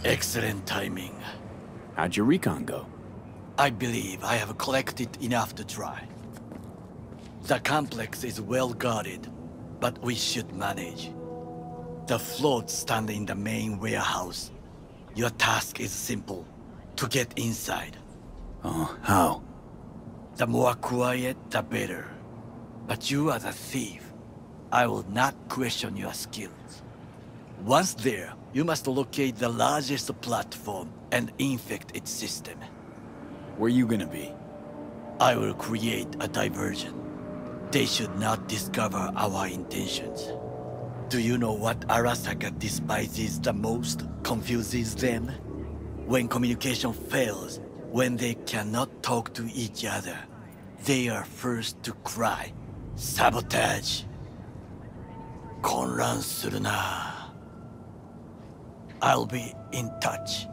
Excellent timing. How'd your recon go? I believe I have collected enough to try. The complex is well guarded, but we should manage. The floats stand in the main warehouse. Your task is simple: to get inside. Oh, how? The more quiet, the better. But you are the thief. I will not question your skills. Once there, you must locate the largest platform and infect its system. Where you gonna be? I will create a diversion. They should not discover our intentions. Do you know what Arasaka despises the most, confuses them? When communication fails, when they cannot talk to each other, they are first to cry, "Sabotage!" 混乱するな. I'll be in touch.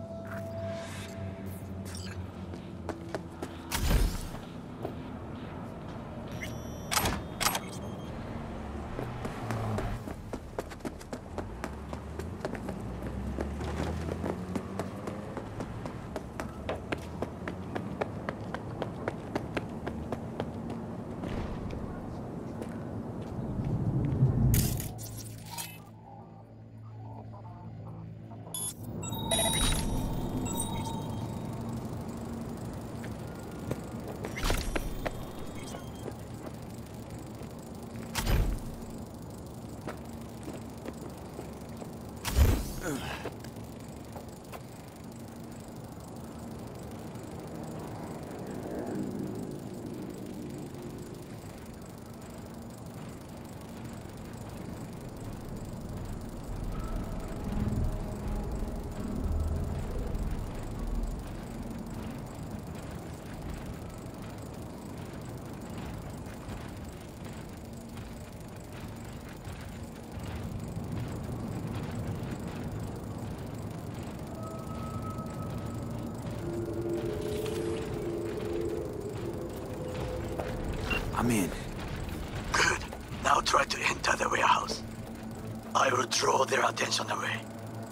I'm in. Good. Now try to enter the warehouse. I will draw their attention away.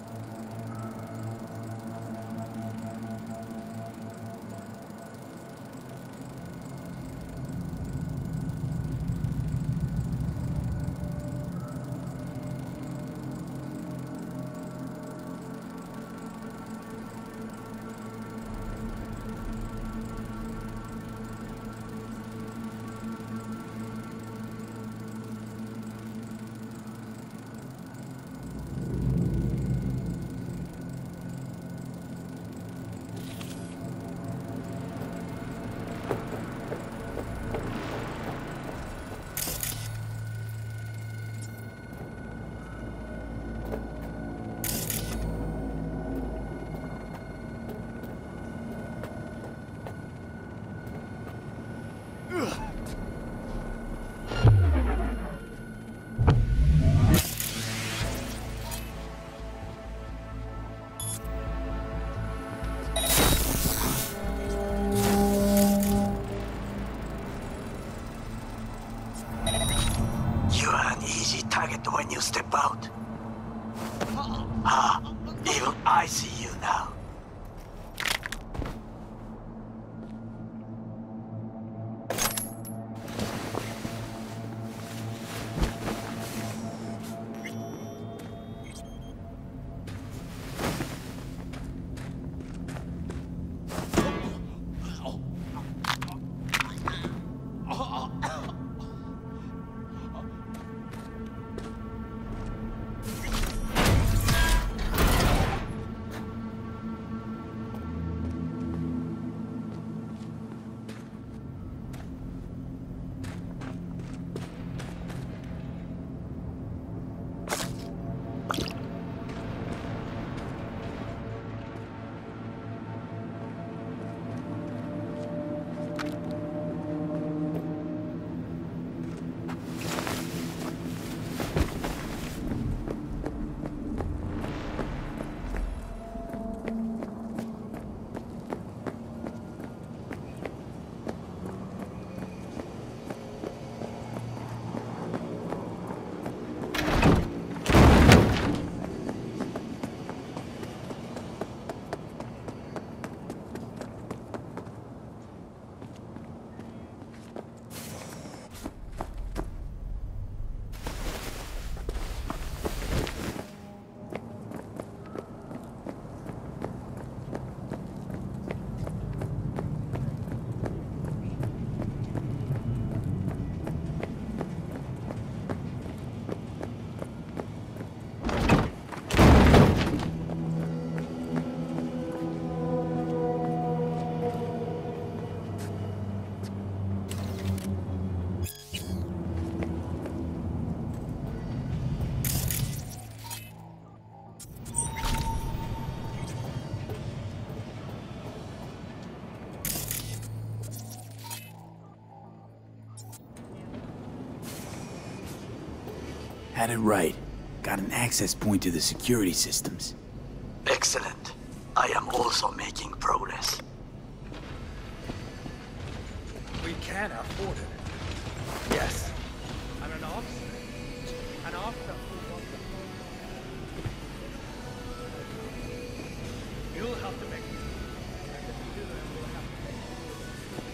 When you step out. Ah, even I see you now. Had it right. Got an access point to the security systems. Excellent. I am also making progress. We can afford it. Yes. And an officer. An officer who wants to... You'll have to make it. And if you do that, we'll have to...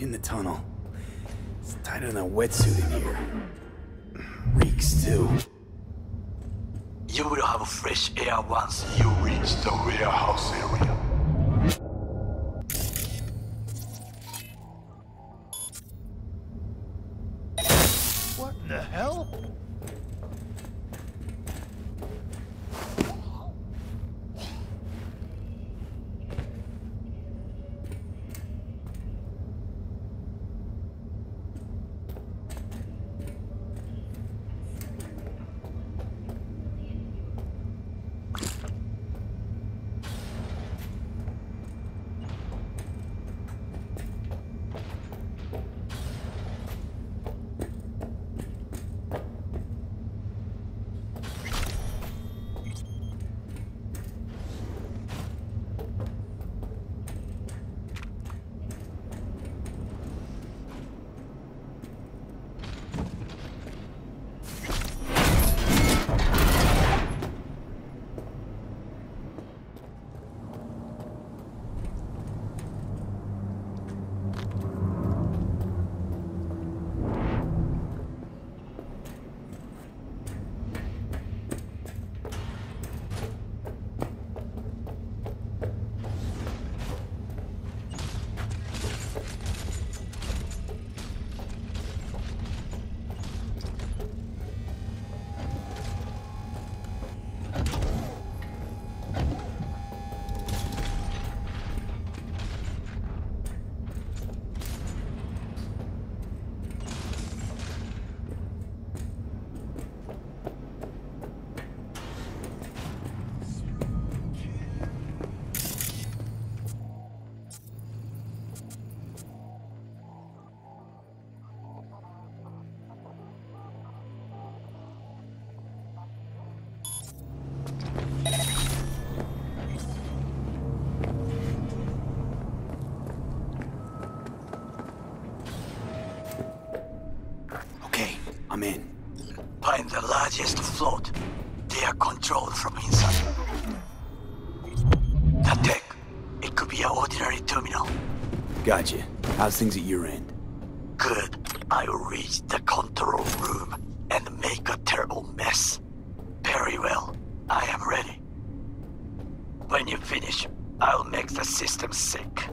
in the tunnel. It's tighter than a wetsuit in here. Reeks, too. You will have fresh air once you reach the warehouse area. What in the hell? I'm in. Find the largest float. They are controlled from inside. The deck. It could be an ordinary terminal. Gotcha. How's things at your end? Good. I'll reach the control room and make a terrible mess. Very well. I am ready. When you finish, I'll make the system sick.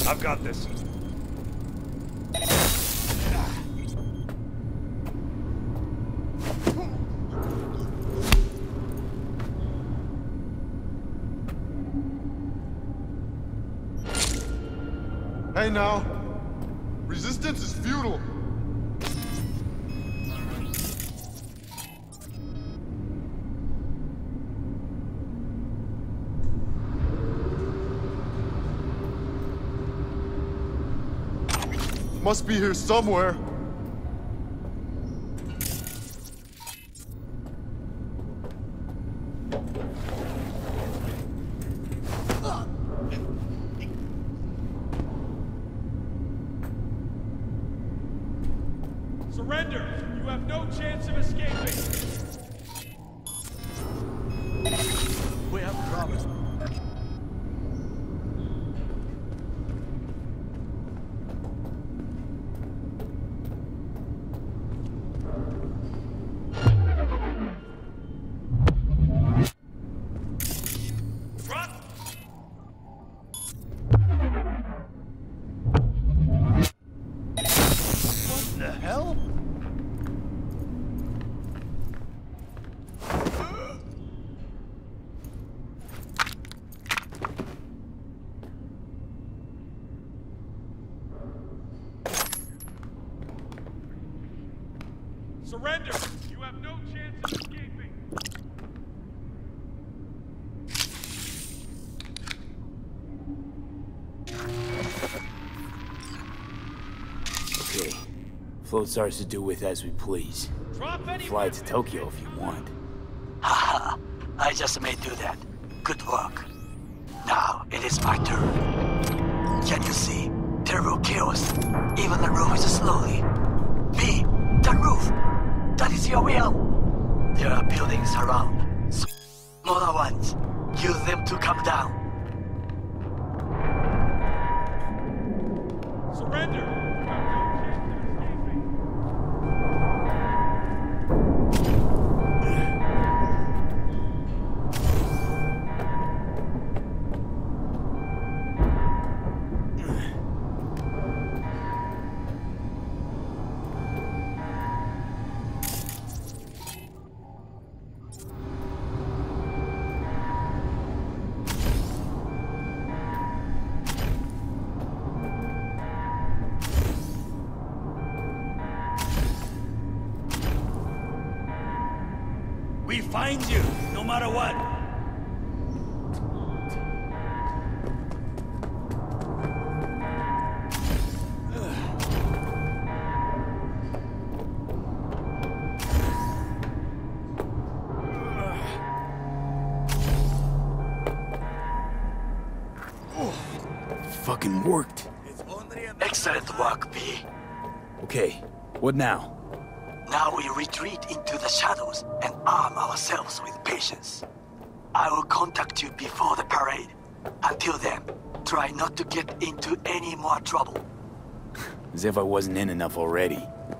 I've got this. Hey now, resistance is futile. Must be here somewhere. Surrender! You have no chance of escaping! We have problems. What the hell? Surrender! You have no chance of escaping! Okay. Float starts to do with as we please. Drop any Fly to weapons. Tokyo if you want. Haha, I just may do that. Good work. Now, it is my turn. Can you see? Terrible chaos. Even the roof is slowly. B, the roof! That is your will! There are buildings around. Smaller ones. Use them to come down. Surrender! You have no chance of escaping! We find you, no matter what. Fucking worked. Excellent work, B. Okay, what now? Now we retreat into the shadows and arm ourselves with patience. I will contact you before the parade. Until then, try not to get into any more trouble. As if I wasn't in enough already.